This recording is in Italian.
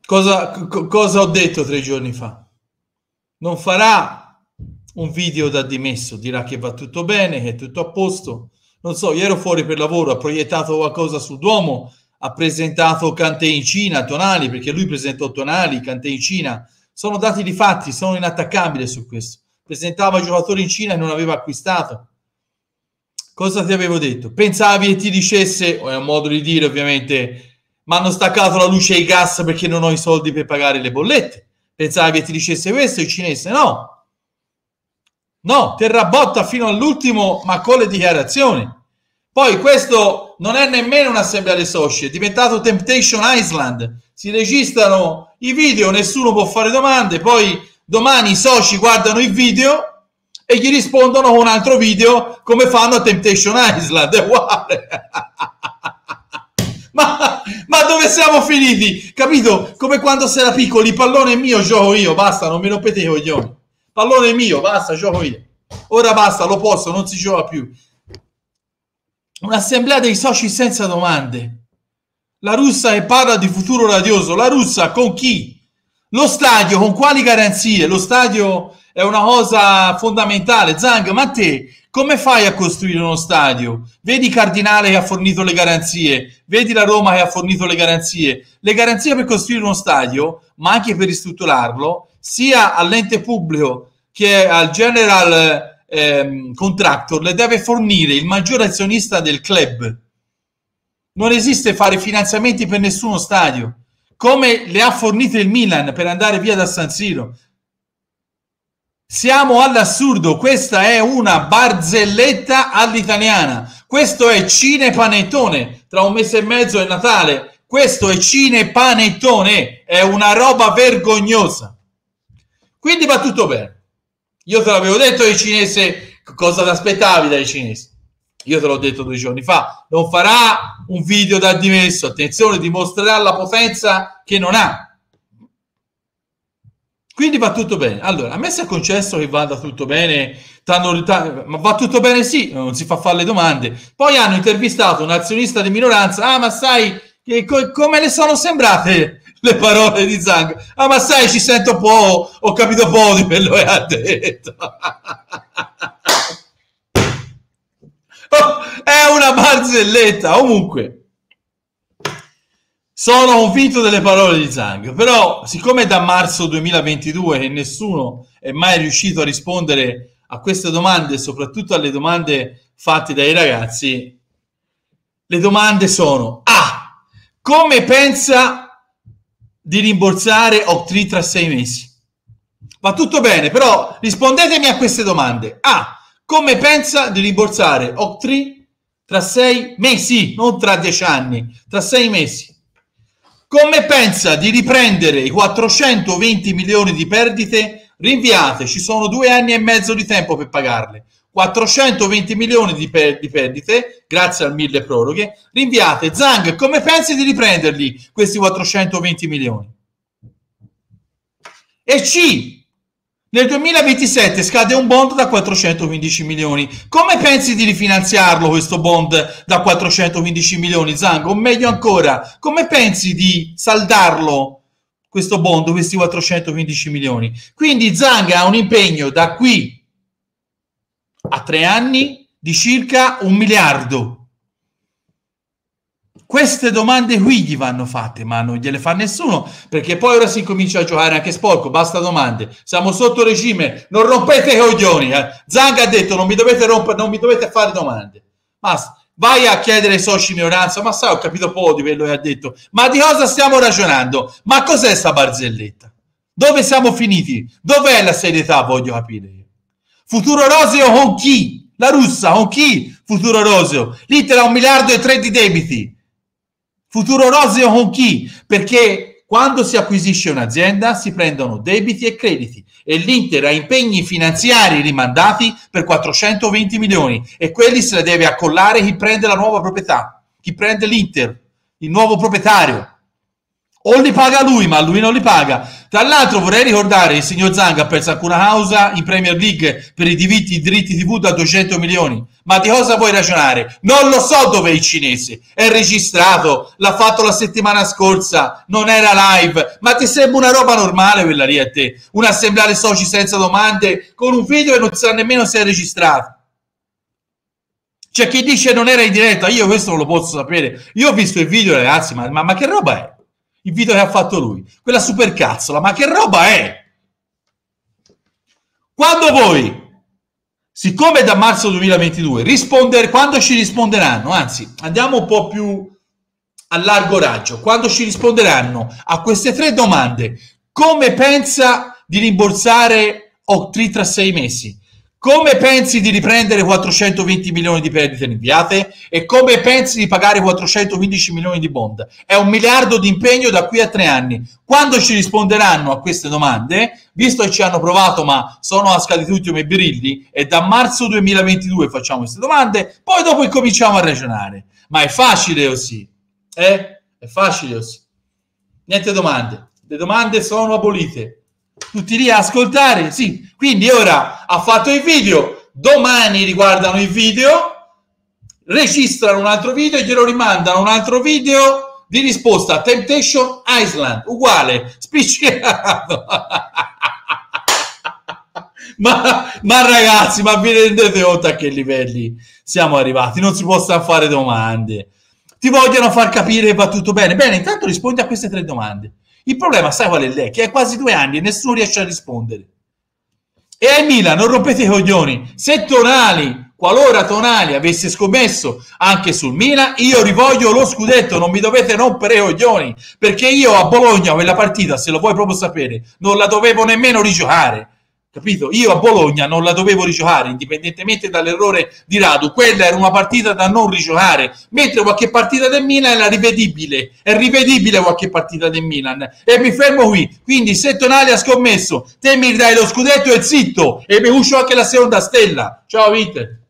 Cosa ho detto 3 giorni fa? Non farà un video da dimesso, dirà che va tutto bene, che è tutto a posto. Non so, io ero fuori per lavoro, ha proiettato qualcosa sul Duomo, ha presentato Kanté in Cina, Tonali, perché lui presentò Tonali, Kanté in Cina. Sono dati di fatti, sono inattaccabile su questo. Presentava giocatori in Cina e non aveva acquistato. Cosa ti avevo detto? Pensavi che ti dicesse, è un modo di dire ovviamente, ma hanno staccato la luce e il gas perché non ho i soldi per pagare le bollette. Pensavi che ti dicesse questo il cinese? No. No, terrà botta fino all'ultimo, ma con le dichiarazioni. Poi questo non è nemmeno un'assemblea dei soci, è diventato Temptation Island. Si registrano i video, nessuno può fare domande, poi domani i soci guardano il video e gli rispondono con un altro video come fanno a Temptation Island. È uguale. Ma dove siamo finiti? Capito? Come quando si era piccoli, pallone è mio, gioco io, basta, non mi rompete i coglioni. Pallone è mio, basta, gioco io. Ora basta, lo posso, non si gioca più. Un'assemblea dei soci senza domande. La russa che parla di futuro radioso. La russa con chi? Lo stadio, con quali garanzie? Lo stadio è una cosa fondamentale. Zang, ma te come fai a costruire uno stadio? Vedi Cardinale che ha fornito le garanzie, vedi la Roma che ha fornito le garanzie per costruire uno stadio, ma anche per ristrutturarlo, sia all'ente pubblico che al general contractor, le deve fornire il maggiore azionista del club. Non esiste fare finanziamenti per nessuno stadio, come le ha fornite il Milan per andare via da San Siro. Siamo all'assurdo, questa è una barzelletta all'italiana, questo è cinepanettone, tra un mese e mezzo è Natale, questo è cinepanettone, è una roba vergognosa. Quindi va tutto bene. Io te l'avevo detto ai cinesi, cosa ti aspettavi dai cinesi? Io te l'ho detto 2 giorni fa, non farà un video da dimesso, attenzione, dimostrerà la potenza che non ha. Quindi va tutto bene. Allora, a me si è concesso che vada tutto bene, ma va tutto bene sì, non si fa fare le domande. Poi hanno intervistato un azionista di minoranza, ma sai, come le sono sembrate le parole di Zang? Ma sai, ci sento un po', ho capito un po' di quello che ha detto. È una barzelletta. Comunque sono convinto delle parole di Zang, però siccome è da marzo 2022 che nessuno è mai riuscito a rispondere a queste domande, soprattutto alle domande fatte dai ragazzi, le domande sono: come pensa di rimborsare Oaktree tra 6 mesi? Va tutto bene, però rispondetemi a queste domande. Come pensa di rimborsare Oaktree tra 6 mesi, non tra 10 anni, tra 6 mesi? Come pensa di riprendere i 420 milioni di perdite rinviate? Ci sono 2 anni e mezzo di tempo per pagarle. 420 milioni di perdite, grazie al 1000 proroghe, rinviate. Zang, come pensi di riprenderli questi 420 milioni? E nel 2027 scade un bond da 415 milioni. Come pensi di rifinanziarlo questo bond da 415 milioni, Zang? O meglio ancora, come pensi di saldarlo questo bond, questi 415 milioni? Quindi Zang ha un impegno da qui a 3 anni di circa 1 miliardo. Queste domande qui gli vanno fatte, ma non gliele fa nessuno, perché poi ora si comincia a giocare anche sporco. Basta domande, siamo sotto regime, non rompete i coglioni. Zang ha detto non mi dovete rompere, non mi dovete fare domande. Basta. Vai a chiedere ai soci minoranza, ma sai, ho capito poco di quello che ha detto, ma di cosa stiamo ragionando? Ma cos'è sta barzelletta? Dove siamo finiti? Dov'è la serietà, voglio capire io. Futuro roseo con chi? La russa con chi? Futuro roseo. L'Inter ha 1 miliardo e 3 di debiti. Futuro roseo con chi? Perché quando si acquisisce un'azienda si prendono debiti e crediti e l'Inter ha impegni finanziari rimandati per 420 milioni e quelli se la deve accollare chi prende la nuova proprietà, chi prende l'Inter, il nuovo proprietario. O li paga lui, ma lui non li paga. Tra l'altro vorrei ricordare il signor Zang ha perso alcuna causa in Premier League per i diritti TV da 200 milioni. Ma di cosa vuoi ragionare? Non lo so dove è il cinese. È registrato, l'ha fatto la settimana scorsa, non era live. Ma ti sembra una roba normale quella lì a te? Un'assemblea soci senza domande con un video e non sa nemmeno se è registrato. C'è chi dice non era in diretta, io questo non lo posso sapere. Io ho visto il video, ragazzi, ma che roba è? Il video che ha fatto lui, quella supercazzola, ma che roba è? Quando voi, siccome da marzo 2022, quando ci risponderanno, anzi, andiamo un po' più a largo raggio, quando ci risponderanno a queste 3 domande, come pensa di rimborsare Oaktree tra 6 mesi? Come pensi di riprendere 420 milioni di perdite inviate? E come pensi di pagare 415 milioni di bond? È 1 miliardo di impegno da qui a 3 anni. Quando ci risponderanno a queste domande, visto che ci hanno provato ma sono scaduti tutti come birilli, e da marzo 2022 facciamo queste domande, poi dopo incominciamo a ragionare. Ma è facile così. È facile così. Niente domande. Le domande sono abolite. Tutti lì a ascoltare, sì. Quindi ora ha fatto il video, domani riguardano il video, registrano un altro video e glielo rimandano un altro video di risposta a Temptation Island, uguale, spiccicato. ma ragazzi, ma vi rendete conto a che livelli siamo arrivati? Non si possono fare domande. Ti vogliono far capire che va tutto bene. Bene, intanto rispondi a queste 3 domande. Il problema, sai qual è lei? Che è quasi 2 anni e nessuno riesce a rispondere. E ai Milan non rompete i coglioni. Se qualora Tonali avesse scommesso anche sul Milan, io rivoglio lo scudetto, non mi dovete rompere i coglioni, perché io a Bologna quella partita, se lo vuoi proprio sapere, non la dovevo nemmeno rigiocare. Capito? Io a Bologna non la dovevo rigiocare, indipendentemente dall'errore di Radu. Quella era una partita da non rigiocare, mentre qualche partita del Milan era rivedibile. È rivedibile qualche partita del Milan. E mi fermo qui. Quindi se Tonali ha scommesso, te mi dai lo scudetto e zitto. E mi uscio anche la seconda stella. Ciao Inter.